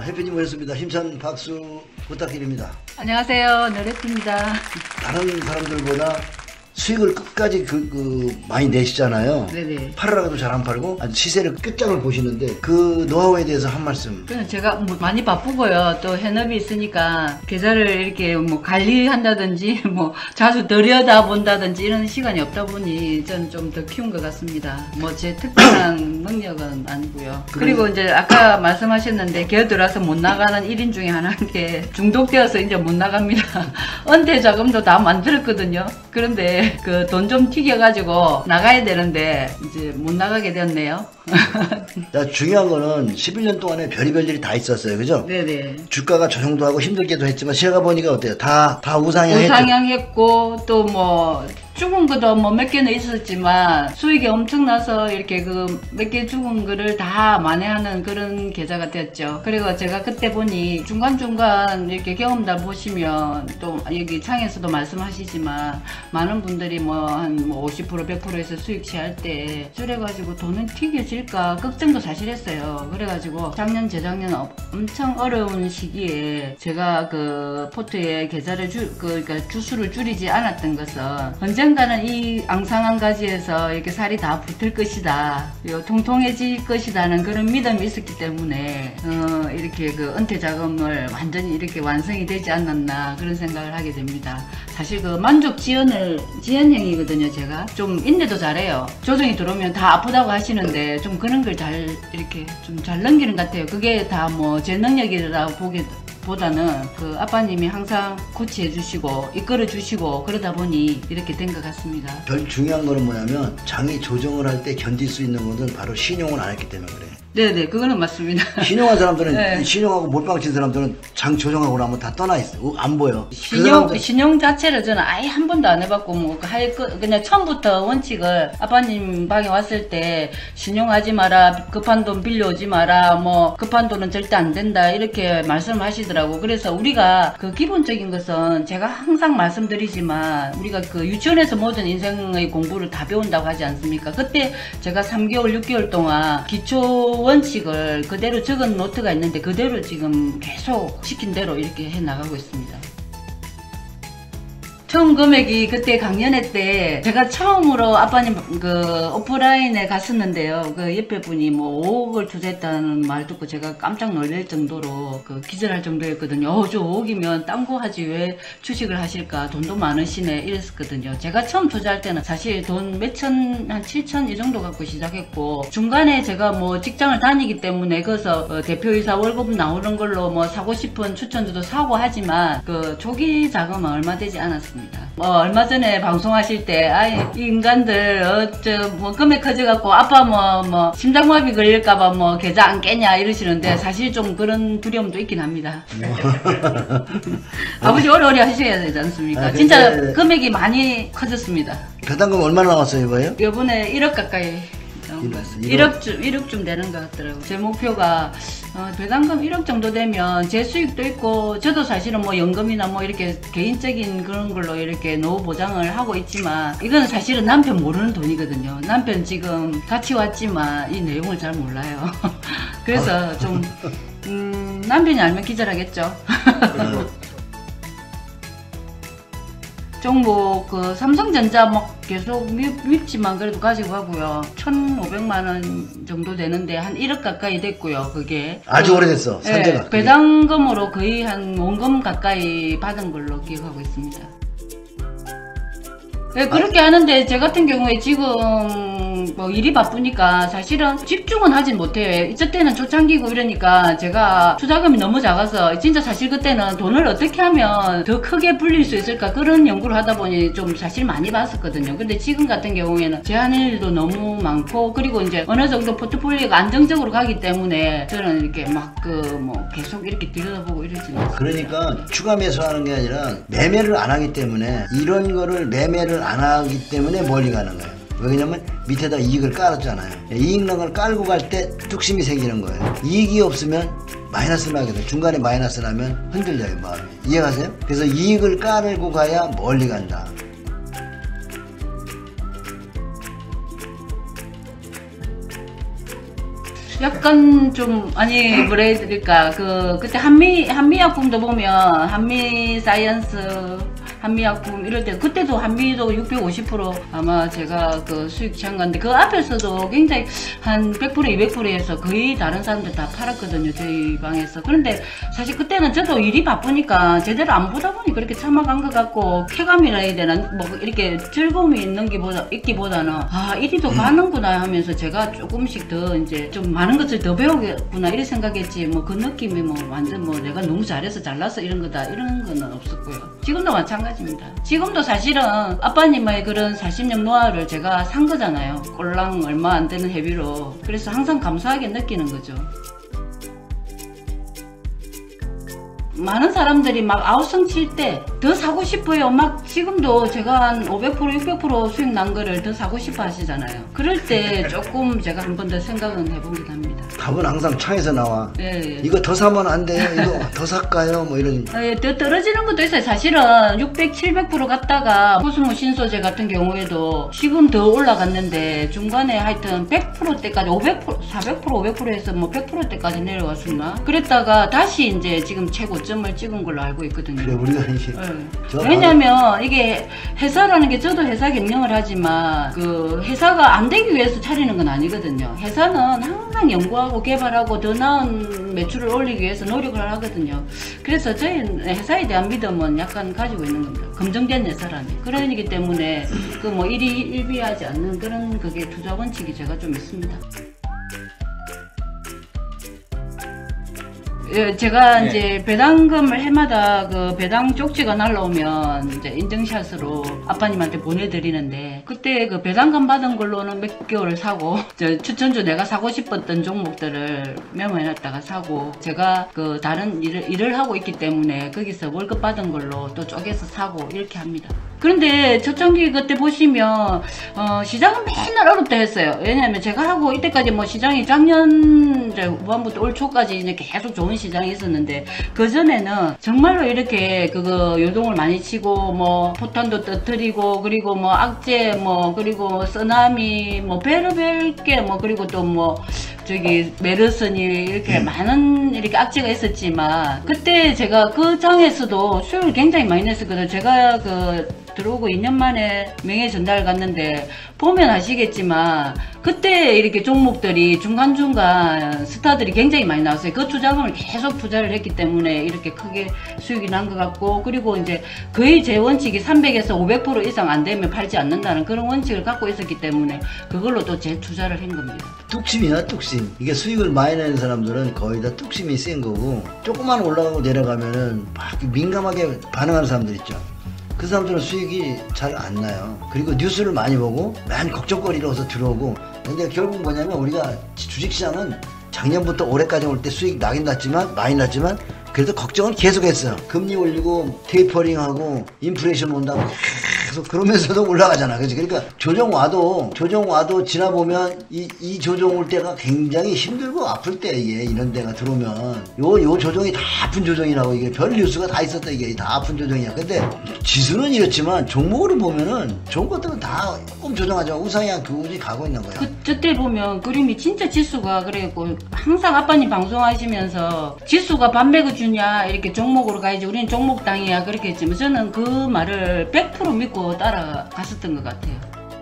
해피님 오셨습니다. 힘찬 박수 부탁드립니다. 안녕하세요. 너레트입니다. 다른 사람들보다 수익을 끝까지 많이 내시잖아요. 네네. 팔으라고도 잘 안 팔고 아주 시세를 끝장을 보시는데 그 노하우에 대해서 한 말씀. 그냥 제가 뭐 많이 바쁘고요. 또 현업이 있으니까 계좌를 이렇게 뭐 관리한다든지 뭐 자주 들여다본다든지 이런 시간이 없다 보니 저는 좀 더 키운 것 같습니다. 뭐 제 특별한 능력은 아니고요. 그리고 이제 아까 말씀하셨는데 겨들어서 못 나가는 1인 중에 하나인 게 중독되어서 이제 못 나갑니다. 은퇴 자금도 다 만들었거든요. 그런데 그 돈 좀 튀겨가지고 나가야 되는데 이제 못 나가게 됐네요. 자, 중요한 거는 11년 동안에 별의별 일이 다 있었어요. 그죠? 네네. 주가가 저 정도 하고 힘들게도 했지만 제가 보니까 어때요? 다 우상향했죠? 우상향했고 또 뭐 죽은 것도 뭐 몇 개는 있었지만 수익이 엄청나서 이렇게 그 몇 개 죽은 거를 다 만회하는 그런 계좌가 됐죠. 그리고 제가 그때 보니 중간중간 이렇게 경험담 보시면 또 여기 창에서도 말씀하시지만 많은 분들이 뭐 한 50% 100%에서 수익 취할 때 저래가지고 돈은 튀겨질까 걱정도 사실 했어요. 그래가지고 작년 재작년 엄청 어려운 시기에 제가 그 포트에 계좌를 그러니까 주수를 줄이지 않았던 것은 언젠가는 이 앙상한 가지에서 이렇게 살이 다 붙을 것이다, 통통해질 것이다는 그런 믿음이 있었기 때문에 이렇게 그 은퇴 자금을 완전히 이렇게 완성이 되지 않았나 그런 생각을 하게 됩니다. 사실 그 만족 지연형이거든요. 제가 좀 인내도 잘해요. 조정이 들어오면 다 아프다고 하시는데 좀 그런 걸 잘 이렇게 좀 잘 넘기는 것 같아요. 그게 다 뭐 제 능력이라고 보다는 그 아빠님이 항상 코치해 주시고 이끌어 주시고 그러다 보니 이렇게 된 것 같습니다. 별 중요한 거는 뭐냐면 장이 조정을 할 때 견딜 수 있는 것은 바로 신용을 안 했기 때문에 그래. 네네, 그거는 맞습니다. 신용한 사람들은 네. 신용하고 몰빵 친 사람들은 장 조정하고 나면 다 떠나 있어. 안 보여. 신용 자체를 저는 아예 한 번도 안 해봤고 뭐 그냥 처음부터 원칙을 아빠님 방에 왔을 때 신용하지 마라, 급한 돈 빌려오지 마라, 뭐 급한 돈은 절대 안 된다 이렇게 말씀하시더라고. 그래서 우리가 그 기본적인 것은 제가 항상 말씀드리지만 우리가 그 유치원에서 모든 인생의 공부를 다 배운다고 하지 않습니까? 그때 제가 3개월 6개월 동안 기초 원칙을 그대로 적은 노트가 있는데 그대로 지금 계속 시킨 대로 이렇게 해 나가고 있습니다. 처음 금액이 그때 강연회 때 제가 처음으로 아빠님 그 오프라인에 갔었는데요. 그 옆에 분이 뭐 5억을 투자했다는 말 듣고 제가 깜짝 놀랄 정도로 그 기절할 정도였거든요. 저 5억이면 딴 거 하지 왜 주식을 하실까? 돈도 많으시네 이랬었거든요. 제가 처음 투자할 때는 사실 돈 몇천, 한 7천 이 정도 갖고 시작했고 중간에 제가 뭐 직장을 다니기 때문에 거기서 대표이사 월급 나오는 걸로 뭐 사고 싶은 추천주도 사고 하지만 그 초기 자금은 얼마 되지 않았습니다. 얼마 전에 방송하실 때, 이 인간들, 뭐, 금액 커져갖고, 아빠 뭐, 심장마비 걸릴까봐 뭐, 계좌 안 깨냐, 이러시는데, 사실 좀 그런 두려움도 있긴 합니다. 아버지 오래오래 하셔야 되지 않습니까? 진짜 금액이 많이 커졌습니다. 배당금 얼마나 나왔어요, 이거요? 이번에 1억 가까이. 1억쯤 되는 것 같더라고요. 제 목표가 배당금 1억 정도 되면 제 수익도 있고 저도 사실은 뭐 연금이나 뭐 이렇게 개인적인 그런 걸로 이렇게 노후 보장을 하고 있지만 이건 사실은 남편 모르는 돈이거든요. 남편 지금 같이 왔지만 이 내용을 잘 몰라요. 그래서 좀 남편이 알면 기절하겠죠. 종목 그 삼성전자 막 계속 밉지만 그래도 가지고 가고요. 1,500만원 정도 되는데 한 1억 가까이 됐고요. 그게 아주 오래됐어. 산재가. 배당금으로 거의 한 원금 가까이 받은 걸로 기억하고 있습니다. 네, 그렇게 하는데 제 같은 경우에 지금 뭐 일이 바쁘니까 사실은 집중은 하진 못해요. 이쪽 때는 초창기고 이러니까 제가 투자금이 너무 작아서 진짜 사실 그때는 돈을 어떻게 하면 더 크게 불릴 수 있을까 그런 연구를 하다 보니 좀 사실 많이 봤었거든요. 근데 지금 같은 경우에는 제한 일도 너무 많고 그리고 이제 어느 정도 포트폴리오가 안정적으로 가기 때문에 저는 이렇게 막 뭐 계속 이렇게 들여다보고 이러지는 않습니다. 그러니까 추가 매수하는 게 아니라 매매를 안 하기 때문에 이런 거를 매매를 안 하기 때문에 멀리 가는 거예요. 왜냐면 밑에다 이익을 깔았잖아요. 이익랑을 깔고 갈 때 뚝심이 생기는 거예요. 이익이 없으면 마이너스 나게 돼. 중간에 마이너스 나면 흔들려요, 마음이. 이해가세요? 그래서 이익을 깔고 가야 멀리 간다. 약간 좀 아니 뭐라 해야 될까 그때 한미약품도 보면 한미 사이언스 한미약품 이럴 때 그때도 한미도 650% 아마 제가 그 수익 참가인데 그 앞에서도 굉장히 한 100% 200%에서 거의 다른 사람들 다 팔았거든요 저희 방에서. 그런데 사실 그때는 저도 일이 바쁘니까 제대로 안 보다 보니 그렇게 참아간 것 같고 쾌감이라 해야 되나 뭐 이렇게 즐거움이 있기보다는 아 일이 더 가는구나 하면서 제가 조금씩 더 이제 좀 많은 것을 더 배우겠구나 이렇게 생각했지 뭐 그 느낌이 뭐 완전 뭐 내가 너무 잘해서 잘났어 이런 거다 이런 거는 없었고요. 지금도 마찬가지입니다. 지금도 사실은 아빠님의 그런 40년 노하우를 제가 산 거잖아요. 꼴랑 얼마 안 되는 회비로. 그래서 항상 감사하게 느끼는 거죠. 많은 사람들이 막 아우성 칠 때 더 사고 싶어요. 막 지금도 제가 한 500% 600% 수익 난 거를 더 사고 싶어 하시잖아요. 그럴 때 조금 제가 한 번 더 생각은 해보긴 합니다. 답은 항상 창에서 나와. 예. 이거 더 사면 안 돼요. 이거 더 살까요? 뭐 이런. 예, 더 떨어지는 것도 있어요. 사실은 600, 700% 갔다가 코스모 신소재 같은 경우에도 지금 더 올라갔는데 중간에 하여튼 100%대까지 500%, 400%, 500%에서 뭐 100%대까지 내려왔었나? 그랬다가 다시 이제 지금 최고점을 찍은 걸로 알고 있거든요. 그래 우리가 이제 예. 왜냐면 이게 회사라는 게 저도 회사 경영을 하지만 그 회사가 안 되기 위해서 차리는 건 아니거든요. 회사는 항상 연구하고 개발하고 더 나은 매출을 올리기 위해서 노력을 하거든요. 그래서 저희 회사에 대한 믿음은 약간 가지고 있는 겁니다. 검증된 회사라니. 그러기 때문에 그 뭐 일비하지 않는 그런 그게 투자 원칙이 제가 좀 있습니다. 예, 제가 네. 이제 배당금을 해마다 그 배당 쪽지가 날라오면 이제 인증샷으로 아빠님한테 보내드리는데 그때 그 배당금 받은 걸로는 몇 개월을 사고 저 추천주 내가 사고 싶었던 종목들을 메모해놨다가 사고 제가 그 다른 일을 하고 있기 때문에 거기서 월급 받은 걸로 또 쪼개서 사고 이렇게 합니다. 그런데 초창기 그때 보시면 시장은 맨날 어렵다 했어요. 왜냐하면 제가 하고 이때까지 뭐 시장이 작년 이제 후반부터 올 초까지 이제 계속 좋은 시장이 있었는데 그 전에는 정말로 이렇게 그거 요동을 많이 치고 뭐 포탄도 터뜨리고 그리고 뭐 악재 뭐 그리고 쓰나미 뭐 별의별 게 뭐 그리고 또 뭐 저기 메르스니 이렇게 많은 이렇게 악재가 있었지만 그때 제가 그 장에서도 수익을 굉장히 많이 냈었거든요. 제가 그 들어오고 2년 만에 명예 전달 갔는데 보면 아시겠지만 그때 이렇게 종목들이 중간중간 스타들이 굉장히 많이 나왔어요. 그 투자금을 계속 투자를 했기 때문에 이렇게 크게 수익이 난 것 같고 그리고 이제 거의 제 원칙이 300에서 500% 이상 안 되면 팔지 않는다는 그런 원칙을 갖고 있었기 때문에 그걸로 또 재투자를 한 겁니다. 뚝심이야 뚝심. 이게 수익을 많이 내는 사람들은 거의 다 뚝심이 센 거고 조금만 올라가고 내려가면은 막 민감하게 반응하는 사람들 있죠. 그 사람들은 수익이 잘 안 나요. 그리고 뉴스를 많이 보고 많이 걱정거리로서 들어오고. 근데 결국 뭐냐면 우리가 주식시장은 작년부터 올해까지 올 때 수익 나긴 났지만 많이 났지만 그래도 걱정은 계속했어요. 금리 올리고 테이퍼링하고 인플레이션 온다고 계속 그러면서도 올라가잖아. 그렇지? 그러니까 조정 와도 지나보면 이 조정 올 때가 굉장히 힘들고 아플 때 이게 이런 데가 들어오면 요 조정이 다 아픈 조정이라고 이게 별 뉴스가 다 있었다 이게 다 아픈 조정이야. 근데 지수는 이렇지만 종목으로 보면은 좋은 것들은 다 조금 조정하죠. 우상향 그분이 가고 있는 거야. 저때 보면 그림이 진짜 지수가 그래갖고 항상 아빠님 방송하시면서 지수가 반백을 주냐 이렇게 종목으로 가야지 우리는 종목당이야 그렇게 했지만 저는 그 말을 100% 믿고 따라갔었던 것 같아요.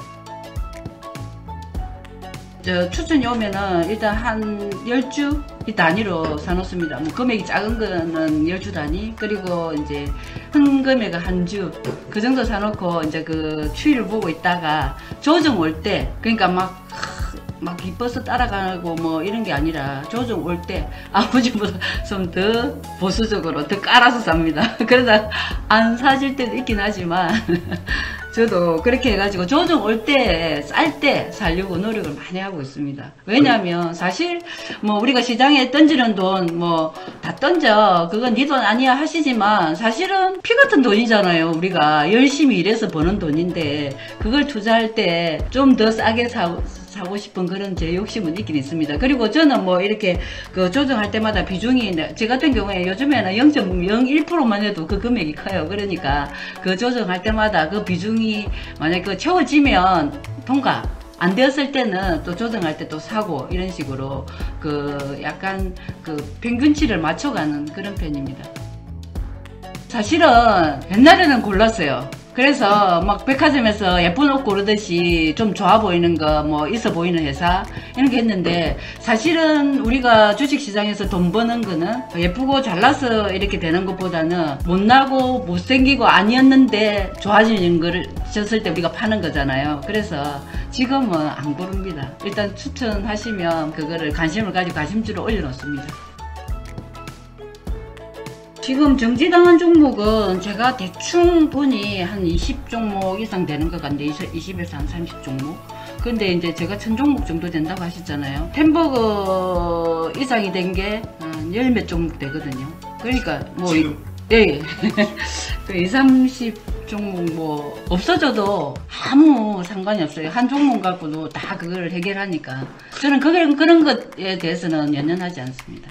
저 추천이 오면은 일단 한 10주 이 단위로 사놓습니다. 뭐 금액이 작은 거는 10주 단위 그리고 이제 큰 금액은 한 주 그 정도 사놓고 이제 그 추이를 보고 있다가 조정 올 때 그러니까 막 기뻐서 따라가고 뭐 이런 게 아니라 조정 올 때 아버지보다 좀 더 보수적으로 더 깔아서 삽니다. 그러다 안 사질 때도 있긴 하지만 저도 그렇게 해가지고 조정 올 때 쌀 때 살려고 노력을 많이 하고 있습니다. 왜냐하면 사실 뭐 우리가 시장에 던지는 돈 뭐 다 던져 그건 네 돈 아니야 하시지만 사실은 피 같은 돈이잖아요. 우리가 열심히 일해서 버는 돈인데 그걸 투자할 때 좀 더 싸게 사고 싶은 그런 제 욕심은 있긴 있습니다. 그리고 저는 뭐 이렇게 그 조정할 때마다 비중이 제 같은 경우에 요즘에는 0.01%만 해도 그 금액이 커요. 그러니까 그 조정할 때마다 그 비중이 만약 그 채워지면 통과 안 되었을 때는 또 조정할 때 또 사고 이런 식으로 그 약간 그 평균치를 맞춰가는 그런 편입니다. 사실은 옛날에는 골랐어요. 그래서 막 백화점에서 예쁜 옷 고르듯이 좀 좋아 보이는 거, 뭐 있어 보이는 회사 이런 게 했는데, 사실은 우리가 주식시장에서 돈 버는 거는 예쁘고 잘나서 이렇게 되는 것보다는 못나고 못생기고 아니었는데 좋아지는 거를 졌을 때 우리가 파는 거잖아요. 그래서 지금은 안 고릅니다. 일단 추천하시면 그거를 관심을 가지고 관심주를 올려놓습니다. 지금 정지당한 종목은 제가 대충 보니 한 20종목 이상 되는 것 같은데, 20에서 한 30종목. 근데 이제 제가 1000종목 정도 된다고 하셨잖아요. 햄버거 이상이 된 게 한 10몇 종목 되거든요. 그러니까 뭐 예. 그 20, 30종목 뭐 없어져도 아무 상관이 없어요. 한 종목 갖고도 다 그걸 해결하니까. 저는 그런 것에 대해서는 연연하지 않습니다.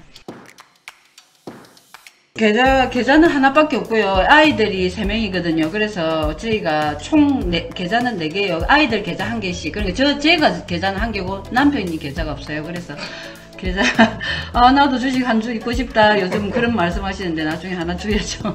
계좌는 하나밖에 없고요. 아이들이 3명이거든요. 그래서 저희가 총 계좌는 4개예요. 아이들 계좌 1개씩. 그러니까 제가 계좌는 1개고 남편이 계좌가 없어요. 그래서 계좌 나도 주식 한 주 있고 싶다. 요즘 그런 말씀 하시는데 나중에 하나 줘야죠.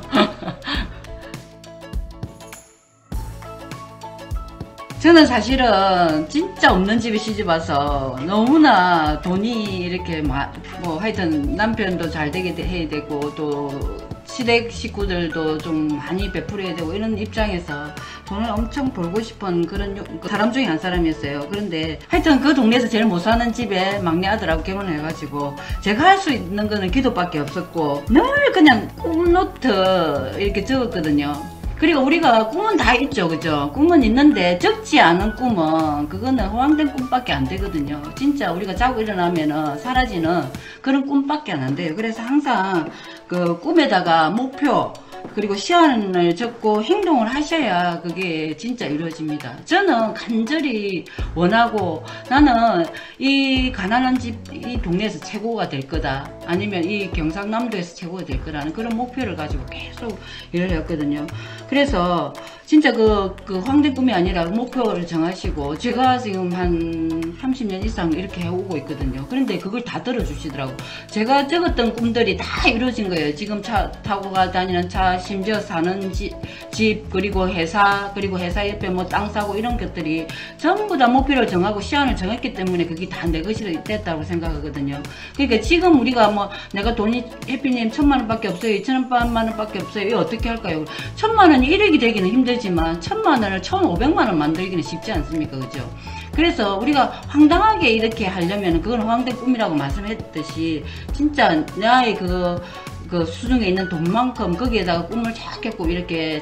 저는 사실은 진짜 없는 집에 시집 와서 너무나 돈이 이렇게 뭐 하여튼 남편도 잘 되게 해야 되고 또 시댁 식구들도 좀 많이 베풀어야 되고 이런 입장에서 돈을 엄청 벌고 싶은 그런 사람 중에 한 사람이었어요. 그런데 하여튼 그 동네에서 제일 못 사는 집에 막내 아들하고 결혼해가지고 제가 할 수 있는 거는 기도밖에 없었고 늘 그냥 꿈노트 이렇게 적었거든요. 그리고 우리가 꿈은 다 있죠, 그죠? 꿈은 있는데 적지 않은 꿈은 그거는 허황된 꿈밖에 안 되거든요. 진짜 우리가 자고 일어나면은 사라지는 그런 꿈밖에 안 돼요. 그래서 항상 그 꿈에다가 목표 그리고 시간을 적고 행동을 하셔야 그게 진짜 이루어집니다. 저는 간절히 원하고 나는 이 가난한 집, 이 동네에서 최고가 될 거다. 아니면 이 경상남도에서 최고가 될 거라는 그런 목표를 가지고 계속 일을 했거든요. 그래서 진짜 그 황된 꿈이 아니라 목표를 정하시고 제가 지금 한 30년 이상 이렇게 해오고 있거든요. 그런데 그걸 다 들어주시더라고. 제가 적었던 꿈들이 다 이루어진 거예요. 지금 차 타고 다니는 차, 심지어 사는 집 그리고 회사 옆에 뭐 땅 사고 이런 것들이 전부 다 목표를 정하고 시간을 정했기 때문에 그게 다 내 것이 됐다고 생각하거든요. 그러니까 지금 우리가 뭐 내가 돈이 해피님 1000만 원밖에 없어요, 2000만 원밖에 없어요, 이거 어떻게 할까요? 1000만 원이 1억이 되기는 힘들지만 1000만 원을 1500만 원 만들기는 쉽지 않습니까? 그죠? 그래서 우리가 황당하게 이렇게 하려면 그건 황당한 꿈이라고 말씀했듯이 진짜 나의 그 수중에 있는 돈만큼 거기에다가 꿈을 자꾸 이렇게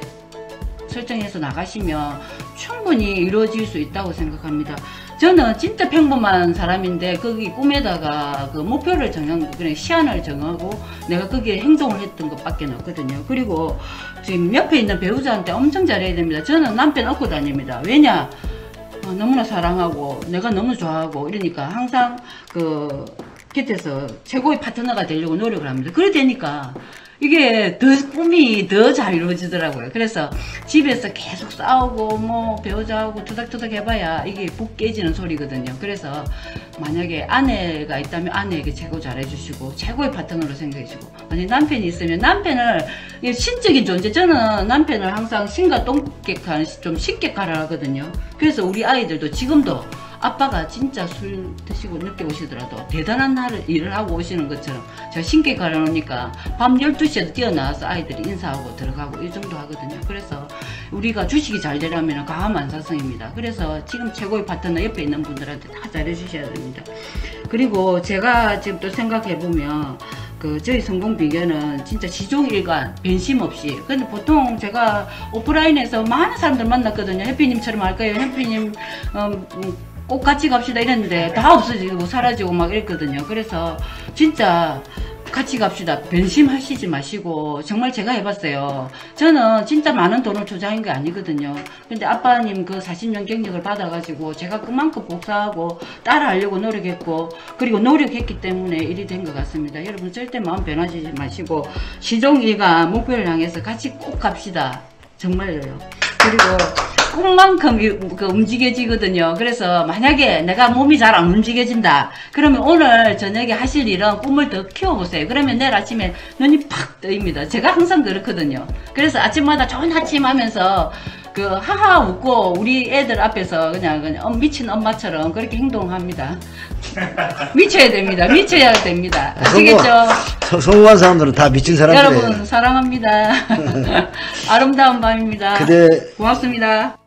설정해서 나가시면 충분히 이루어질 수 있다고 생각합니다. 저는 진짜 평범한 사람인데 거기 꿈에다가 그 목표를 그냥 시간을 정하고 내가 거기에 행동을 했던 것밖에 없거든요. 그리고 지금 옆에 있는 배우자한테 엄청 잘해야 됩니다. 저는 남편 얻고 다닙니다. 왜냐? 너무나 사랑하고 내가 너무 좋아하고 이러니까 항상 그 곁에서 최고의 파트너가 되려고 노력을 합니다. 그래 되니까 이게 꿈이 더 잘 이루어지더라고요. 그래서 집에서 계속 싸우고 뭐 배우자하고 투닥투닥 해봐야 이게 북 깨지는 소리거든요. 그래서 만약에 아내가 있다면 아내에게 최고 잘해주시고 최고의 파트너로 생각해주고, 만약 남편이 있으면 남편을 신적인 존재, 저는 남편을 항상 신과 똥개칸 좀 쉽게 가라하거든요. 그래서 우리 아이들도 지금도 아빠가 진짜 술 드시고 늦게 오시더라도 대단한 일을 하고 오시는 것처럼 제가 신께 가려놓으니까 밤 12시에도 뛰어나와서 아이들이 인사하고 들어가고 이 정도 하거든요. 그래서 우리가 주식이 잘 되려면 과감만사성입니다. 그래서 지금 최고의 파트너 옆에 있는 분들한테 다 잘해주셔야 됩니다. 그리고 제가 지금 또 생각해보면 저희 성공 비결은 진짜 지종일관 변심 없이. 근데 보통 제가 오프라인에서 많은 사람들 만났거든요. 해피님처럼 할까요? 해피님 꼭 같이 갑시다 이랬는데 다 없어지고 사라지고 막 이랬거든요. 그래서 진짜 같이 갑시다. 변심하시지 마시고, 정말 제가 해봤어요. 저는 진짜 많은 돈을 투자한 게 아니거든요. 근데 아빠님 그 40년 경력을 받아가지고 제가 그만큼 복사하고 따라하려고 노력했고, 그리고 노력했기 때문에 일이 된 것 같습니다. 여러분 절대 마음 변하시지 마시고 시종일관 목표를 향해서 같이 꼭 갑시다. 정말로요. 그리고 꿈만큼 움직여지거든요. 그래서 만약에 내가 몸이 잘 안 움직여진다. 그러면 오늘 저녁에 하실 일은 꿈을 더 키워보세요. 그러면 내일 아침에 눈이 팍 뜨입니다. 제가 항상 그렇거든요. 그래서 아침마다 좋은 아침 하면서 하하 웃고 우리 애들 앞에서 그냥 미친 엄마처럼 그렇게 행동합니다. 미쳐야 됩니다. 미쳐야 됩니다. 아시겠죠? 성공한 사람들은 다 미친 사람들이에요. 여러분 사랑합니다. 아름다운 밤입니다. 그대 고맙습니다.